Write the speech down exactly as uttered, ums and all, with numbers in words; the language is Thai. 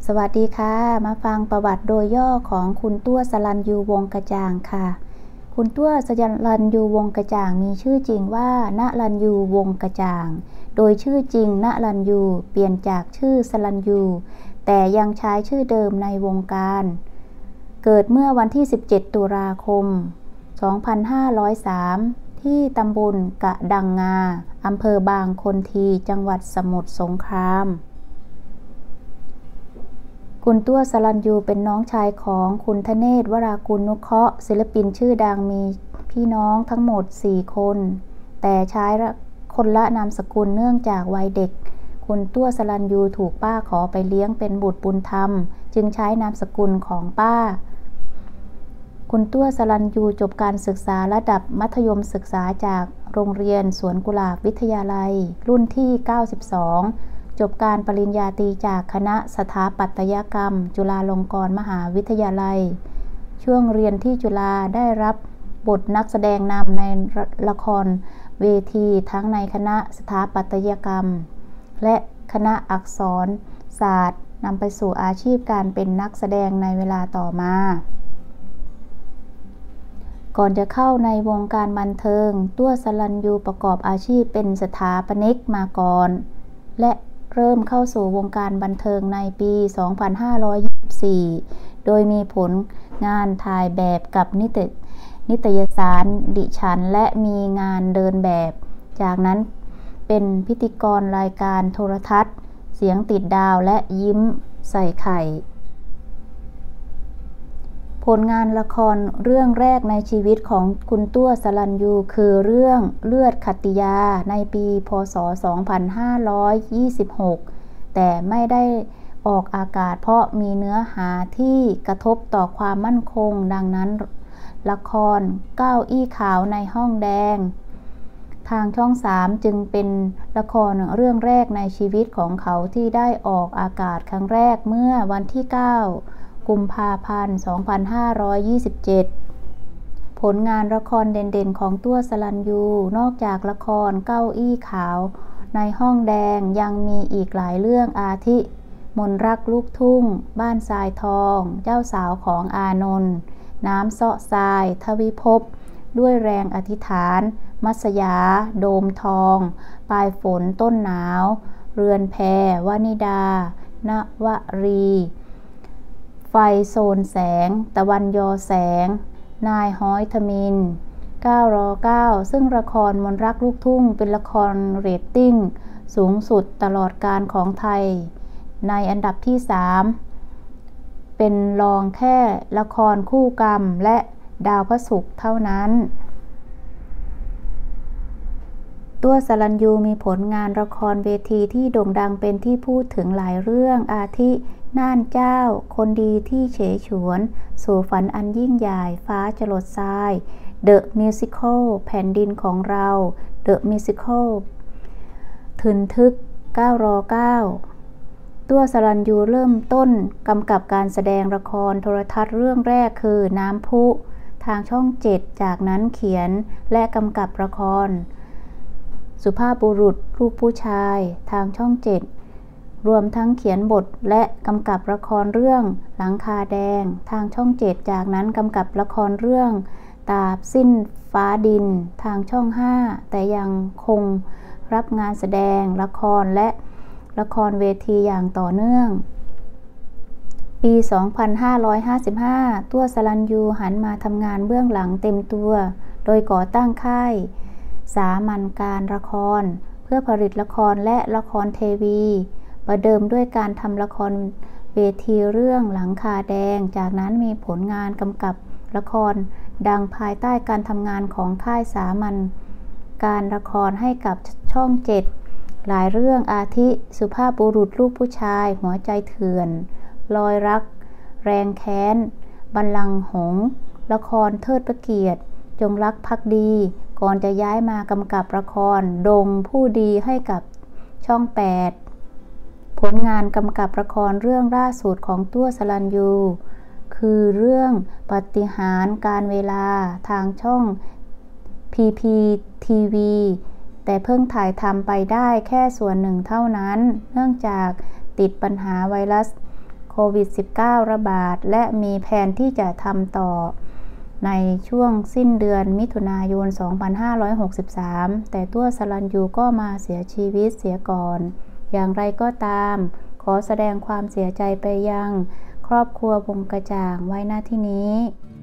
สวัสดีค่ะมาฟังประวัติโดยย่อของคุณตั้วสรัญยูวงศ์กระจ่างค่ะคุณตั้วสรัญยูวงศ์กระจ่างมีชื่อจริงว่าณรัญยูวงศ์กระจ่างโดยชื่อจริงณรัญยูเปลี่ยนจากชื่อสรัญยูแต่ยังใช้ชื่อเดิมในวงการเกิดเมื่อวันที่สิบเจ็ดตุลาคมสองพันห้าร้อยสามที่ตำบลกะดังงาอำเภอบางคนทีจังหวัดสมุทรสงครามคุณตั้วสรัญยูเป็นน้องชายของคุณธเนศวรากุลนุเคราะห์ศิลปินชื่อดังมีพี่น้องทั้งหมดสี่คนแต่ใช้คนละนามสกุลเนื่องจากวัยเด็กคุณตั้วสรัญยูถูกป้าขอไปเลี้ยงเป็นบุตรบุญธรรมจึงใช้นามสกุลของป้าคุณตั้วสรัญยูจบการศึกษาระดับมัธยมศึกษาจากโรงเรียนสวนกุหลาบวิทยาลัยรุ่นที่เก้าสิบสองจบการปริญญาตรีจากคณะสถาปัตยกรรมจุฬาลงกรณ์มหาวิทยาลัยช่วงเรียนที่จุฬาได้รับบทนักแสดงนำในละครเวทีทั้งในคณะสถาปัตยกรรมและคณะอักษรศาสตร์นำไปสู่อาชีพการเป็นนักแสดงในเวลาต่อมาก่อนจะเข้าในวงการบันเทิงตั้วสรัญยูประกอบอาชีพเป็นสถาปนิกมาก่อนและเริ่มเข้าสู่วงการบันเทิงในปี สองพันห้าร้อยยี่สิบสี่ โดยมีผลงานถ่ายแบบกับนิตนิตยสารดิฉันและมีงานเดินแบบจากนั้นเป็นพิธีกรรายการโทรทัศน์เสียงติดดาวและยิ้มใส่ไข่ผลงานละครเรื่องแรกในชีวิตของคุณตั้วสรัญยูคือเรื่องเลือดขัตติยาในปีพ.ศ. สองพันห้าร้อยยี่สิบหกแต่ไม่ได้ออกอากาศเพราะมีเนื้อหาที่กระทบต่อความมั่นคงดังนั้นละครเก้าอี้ขาวในห้องแดงทางช่องสามจึงเป็นละครเรื่องแรกในชีวิตของเขาที่ได้ออกอากาศครั้งแรกเมื่อวันที่เก้ากุมภาพันธ์ สองพันห้าร้อยยี่สิบเจ็ด ผลงานละครเด่นๆของตั้วสรัญยูนอกจากละครเก้าอี้ขาวในห้องแดงยังมีอีกหลายเรื่องอาทิมนต์รักลูกทุ่งบ้านทรายทองเจ้าสาวของอานนท์น้ำเสาะทรายทวิภพด้วยแรงอธิษฐานมัสยาโดมทองปลายฝนต้นหนาวเรือนแพวนิดานวรีไฟโซนแสงตะวันยอแสงนายฮ้อยทมิฬเก้ารอเก้าซึ่งละครมนต์รักลูกทุ่งเป็นละครเรตติ้งสูงสุดตลอดกาลของไทยในอันดับที่สามเป็นรองแค่ละครคู่กรรมและดาวพระศุกร์เท่านั้นตั้วสรัญยูมีผลงานละครเวทีที่โด่งดังเป็นที่พูดถึงหลายเรื่องอาทิน่านเจ้าคนดีที่เฉยฉวนสู่ฝันอันยิ่งใหญ่ฟ้าจรดทรายเดอะมิวสิคลแผ่นดินของเราเดอะมิวสิคลทึนทึกเก้ารอเก้าตั้วสรัญยูเริ่มต้นกำกับการแสดงละครโทรทัศน์เรื่องแรกคือน้ำพุทางช่องเจ็ดจากนั้นเขียนและกำกับละครสุภาพบุรุษลูกผู้ชายทางช่องเจ็ดรวมทั้งเขียนบทและกำกับละครเรื่องหลังคาแดงทางช่องเจ็ดจากนั้นกำกับละครเรื่องตราบสิ้นฟ้าดินทางช่องห้าแต่ยังคงรับงานแสดงละครและละครเวทีอย่างต่อเนื่องปี สองพันห้าร้อยห้าสิบห้า ตั้วสรัญยูหันมาทำงานเบื้องหลังเต็มตัวโดยก่อตั้งค่ายสามัญการละครเพื่อผลิตละครและละครทีวีประเดิมด้วยการทำละครเวทีเรื่องหลังคาแดงจากนั้นมีผลงานกำกับละครดังภายใต้การทำงานของค่ายสามัญการละครให้กับช่องเจ็ดหลายเรื่องอาทิสุภาพบุรุษลูกผู้ชายหัวใจเถื่อนรอยรักแรงแค้นบัลลังก์หงส์ละครเทิดพระเกียรติจงรักภักดีก่อนจะย้ายมากำกับละครดงผู้ดีให้กับช่องแปดผลงานกำกับละครเรื่องล่าสุดของตั้วสรัญยูคือเรื่องปาฏิหาริย์การเวลาทางช่อง พี พี ที วี แต่เพิ่งถ่ายทำไปได้แค่ส่วนหนึ่งเท่านั้นเนื่องจากติดปัญหาไวรัสโคโควิด สิบเก้า ระบาดและมีแผนที่จะทำต่อในช่วงสิ้นเดือนมิถุนายน สองพันห้าร้อยหกสิบสาม แต่ตัวสรัญยูก็มาเสียชีวิตเสียก่อน อย่างไรก็ตามขอแสดงความเสียใจไปยังครอบครัววงกระจ่างไว้ณที่นี้